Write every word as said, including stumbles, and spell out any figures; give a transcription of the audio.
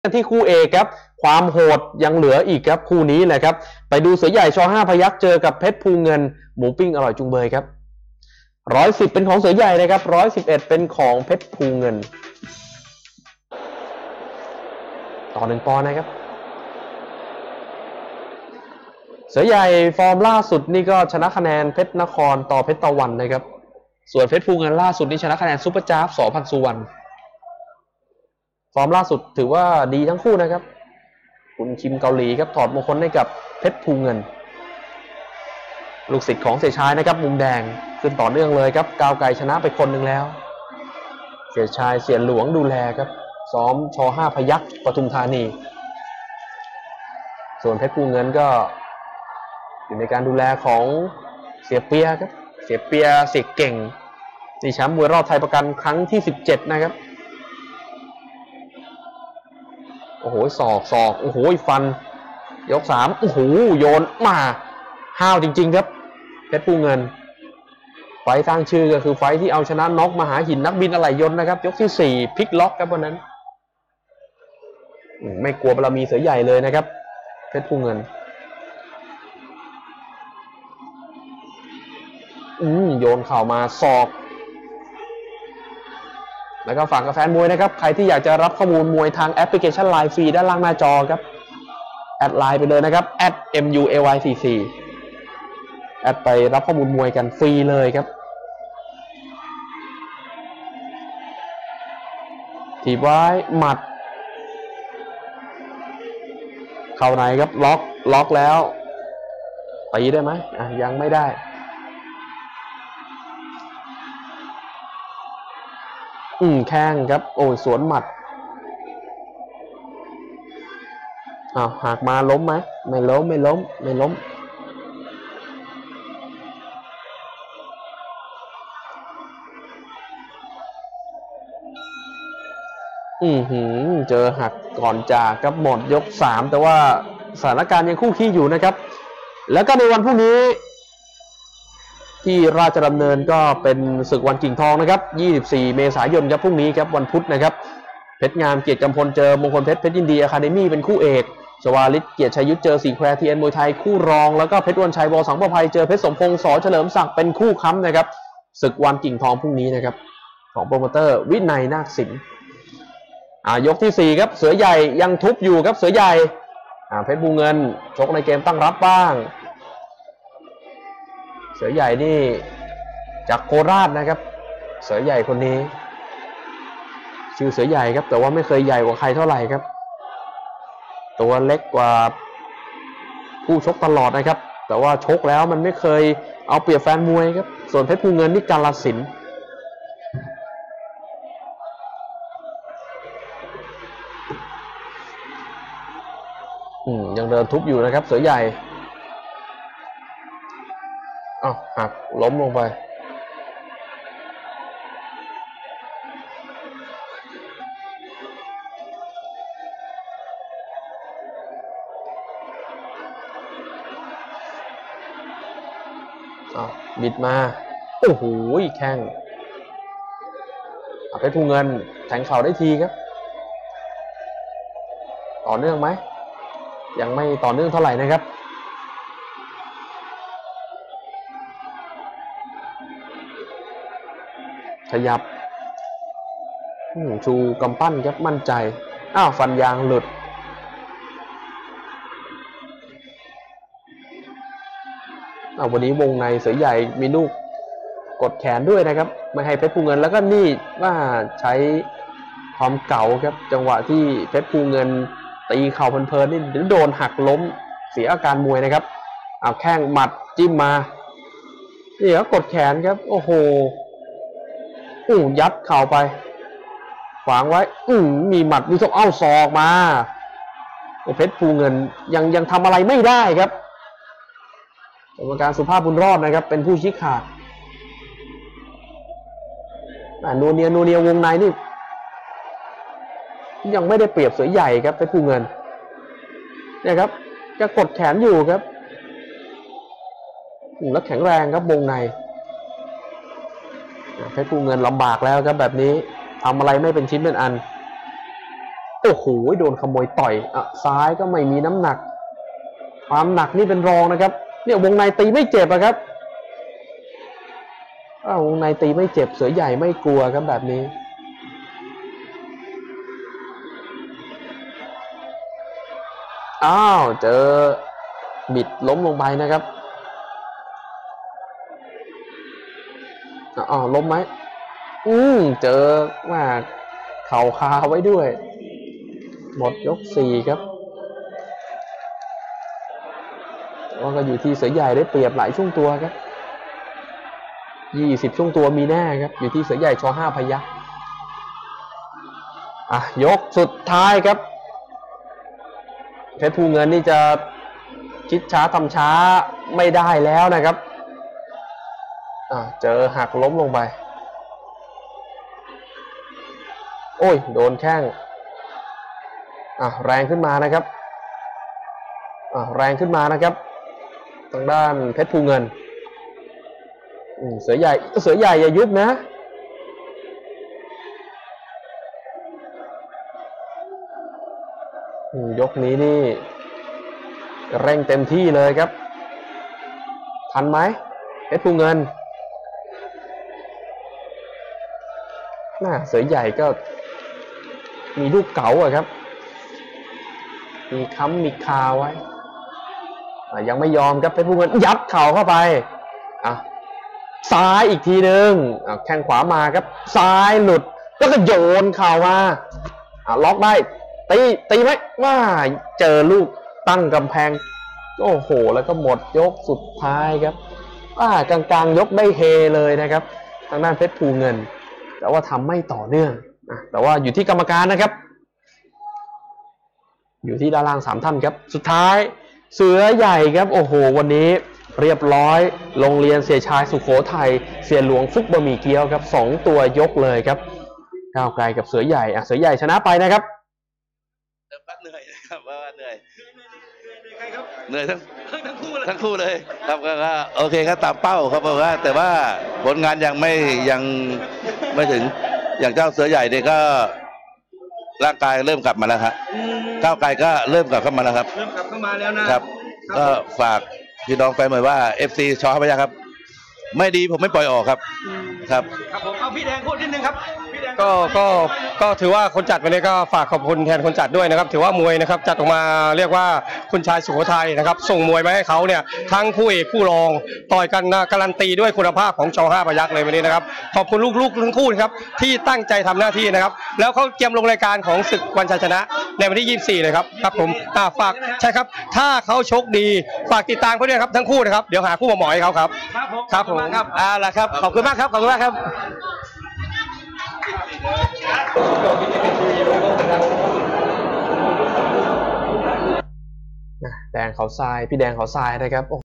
ที่คู่เอกครับความโหดยังเหลืออีกครับคู่นี้แหละครับไปดูเสือใหญ่ชอห้าพยัคฆ์เจอกับเพชรภูเงินหมูปิ้งอร่อยจุงเบยครับร้อยสิบเป็นของเสือใหญ่นะครับร้อยสิบเอ็ดเป็นของเพชรภูเงินต่อหนึ่งปอนด์นะครับเสือใหญ่ฟอร์มล่าสุดนี่ก็ชนะคะแนนเพชรนครต่อเพชรตะวันนะครับส่วนเพชรภูเงินล่าสุดนี่ชนะคะแนนซุปเปอร์จ้าบสอพันสุวรรณฟอร์มล่าสุดถือว่าดีทั้งคู่นะครับคุณคิมเกาหลีครับถอดมงคลให้กับเพชรภูเงินลูกศิษย์ของเสียชายนะครับมุมแดงขึ้นต่อเนื่องเลยครับก้าวไกลชนะไปคนหนึ่งแล้วเสียชายเสียหลวงดูแลครับซ้อมชอห้าพยัคฆ์ปทุมธานีส่วนเพชรภูเงินก็อยู่ในการดูแลของเสียเปียครับเสียเปียเสียเก่งนี่แชมป์มวยรอบไทยประกันครั้งที่สิบเจ็ดนะครับโอ้โหศอกศอกโอ้โหฟันยกสามโอ้โหโยนมาห้าวจริงๆครับเพชรภูเงินไฟสร้างชื่อก็คือไฟที่เอาชนะน็อกมหาหินนักบินอะไหล่ยนต์นะครับยกที่สี่พลิกล็อกครับวันนั้นไม่กลัวบารมีเสือใหญ่เลยนะครับเพชรภูเงินอืมโยนเข่ามาศอกแล้วก็ฝากกับแฟนมวยนะครับใครที่อยากจะรับข้อมูลมวยทางแอปพลิเคชัน ไลน์ ฟรีด้านล่างหน้าจอครับแอดไลน์ไปเลยนะครับ แอท เอ็ม ยู เอ วาย สี่ สี่ แอดไปรับข้อมูลมวยกันฟรีเลยครับถีบไว้หมัดเข่าในครับล็อกล็อกแล้วตีได้ไหมอ่ะยังไม่ได้อืมแข้งครับโอ้ยสวนหมัดอ้าวหากมาล้มไหมไม่ล้มไม่ล้มไม่ล้มอือหือเจอหักก่อนจากครับหมดยกสามแต่ว่าสถานการณ์ยังคู่ขี้อยู่นะครับแล้วก็ในวันพรุ่งนี้ที่ราชดำเนินก็เป็นศึกวันกิ่งทองนะครับยี่สิบสี่เมษายนครับพรุ่งนี้ครับวันพุธนะครับเพชรงามเกียรติกำพลเจอมงคลเพชรเพชรยินดีอะคาเดมี่เป็นคู่เอกชวาลิศเกียรติชัยยุทธเจอสีแควร์ทีเอ็นมวยไทยคู่รองแล้วก็เพชรวันชัยวอสังประภัยเจอเพชรสมพงษ์สอเฉลิมศักดิ์เป็นคู่ค้ำนะครับศึกวันกิ่งทองพรุ่งนี้นะครับของโปรโมเตอร์วินัยนาคสินอ่ายกที่สี่ครับเสือใหญ่ยังทุบอยู่ครับเสือใหญ่อ่าเพชรภูเงินชกในเกมตั้งรับบ้างเสือใหญ่นี่จากโคราชนะครับเสือใหญ่คนนี้ชื่อเสือใหญ่ครับแต่ว่าไม่เคยใหญ่กว่าใครเท่าไหร่ครับตัวเล็กกว่าผู้ชกตลอดนะครับแต่ว่าชกแล้วมันไม่เคยเอาเปรียบแฟนมวยครับส่วนเพชรภูเงินนี่กาฬสินธุ์อืมยังเดินทุบอยู่นะครับเสือใหญ่อ้าวหักล้มลงไปอ้าวบิดมาโอ้โหแข้งเพชรภูเงินแทงเข่าได้ทีครับต่อเนื่องไหมยังไม่ต่อเนื่องเท่าไหร่นะครับขยับชูกำปั้นครับมั่นใจอ้าวฟันยางหลุดอ้าววันนี้วงในเสือใหญ่มีลูกกดแขนด้วยนะครับไม่ให้เพชรภูเงินแล้วก็นี่ว่าใช้ความเก่าครับจังหวะที่เพชรภูเงินตีเข่าเพลินๆนี่โดนหักล้มเสียอาการมวยนะครับเอาแข้งหมัดจิ้มมานี่ก็กดแขนครับโอ้โหอู้ยัดเข่าไปขวางไว้อืมมีหมัดมีศอกเอ้าศอกมาเพชรภูเงินยังยังทำอะไรไม่ได้ครับกรรมการสุภาพบุญรอดนะครับเป็นผู้ชี้ขาดนูเนียนูเนียวงในนี่ยังไม่ได้เปรียบเสือใหญ่ครับเพชรภูเงินเนี่ยครับจะกดแขนอยู่ครับแล้วแข็งแรงครับวงในเพชรภูเงินลำบากแล้วครับแบบนี้ทำอะไรไม่เป็นชิ้นเป็นอันโอ้โหโดนขโมยต่อยอ่ะซ้ายก็ไม่มีน้ำหนักความหนักนี่เป็นรองนะครับเนี่ยวงในตีไม่เจ็บอะครับอ้าววงในตีไม่เจ็บเสือใหญ่ไม่กลัวครับแบบนี้อ้าวเจอบิดล้มลงไปนะครับอ้าวล้มไหมอืมเจอว่าเข่าคาไว้ด้วยหมดยกสี่ครับว่าก็อยู่ที่เสือใหญ่ได้เปรียบหลายช่วงตัวครับยี่สิบช่วงตัวมีแน่ครับอยู่ที่เสือใหญ่ชห้าพยัคฆ์อ่ะยกสุดท้ายครับเพชรภูเงินนี่จะคิดช้าทำช้าไม่ได้แล้วนะครับอ่ะเจอหักล้มลงไปโอ้ยโดนแข้งอ่ะแรงขึ้นมานะครับอ่ะแรงขึ้นมานะครับทางด้านเพชรภูเงินเสือใหญ่เสือใหญ่อย่ายุบนะยกนี้นี่เร่งเต็มที่เลยครับทันไหมเพชรภูเงินน่าเสือใหญ่ก็มีลูกเก๋าอะครับมีค้ำมีคาไว้ยังไม่ยอมครับเพชรภูเงินยัดเข่าเข้าไปอ่ะซ้ายอีกทีหนึ่งแข้งขวามาครับซ้ายหลุดแล้วก็โยนเข่ามาล็อกได้ตีตีไหมว่าเจอลูกตั้งกำแพงโอ้โหแล้วก็หมดยกสุดท้ายครับว่ากลางๆยกได้เฮเลยนะครับทางด้านเพชรภูเงินแต่ว่าทำไม่ต่อเนื่องแต่ว่าอยู่ที่กรรมการนะครับอยู่ที่ด้านล่างสามท่านครับสุดท้ายเสือใหญ่ครับโอ้โหวันนี้เรียบร้อยโรงเรียนเสียชายสุโขทัยเสียหลวงฟุกบะหมี่เกี๊ยวครับสองตัวยกเลยครับก้าวไกลกับเสือใหญ่อ่ะเสือใหญ่ชนะไปนะครับเติมพักเหนื่อยนะครับว่าเหนื่อยเหนื่อยทั้งทั้งคู่เลยทั้งคู่เลยครับก็โอเคครับตามเป้าครับเพราะว่าแต่ว่าผลงานยังไม่ยังไม่ถึงอย่างเจ้าเสือใหญ่เนี่ยก็ร่างกายเริ่มกลับมาแล้วครับก้าวไกลก็เริ่มกลับเข้ามาแล้วครับเริ่มกลับเข้ามาแล้วนะครับก็ฝากพี่น้องแฟนมวยว่า เอฟ ซี ชอพยัคฆ์ครับไม่ดีผมไม่ปล่อยออกครับครับครับผมเอาพี่แดงพูดนิดนึงครับก็ก็ก็ถือว่าคนจัดวันนี้ก็ฝากขอบคุณแทนคนจัดด้วยนะครับถือว่ามวยนะครับจัดออกมาเรียกว่าคุณชายสุโขทัยนะครับส่งมวยมาให้เขาเนี่ยทั้งคู่เอกคู่รองต่อยกันนะการันตีด้วยคุณภาพของชอห้าพยัคฆ์เลยวันนี้นะครับขอบคุณลูกๆทั้งคู่ครับที่ตั้งใจทำหน้าที่นะครับแล้วเขาเตรียมลงรายการของศึกวันชัยชนะในวันที่ยี่สิบสี่เลยครับครับผมอ่าฝากใช่ครับถ้าเขาชกดีฝากติดตามเขาด้วยครับทั้งคู่นะครับเดี๋ยวหาคู่มาหมอให้เขาครับครับผมครับอ่าละครับขอบคุณมากครับขอบคุณมากครับแดงเขาทรายพี่แดงเขาทรายนะครับ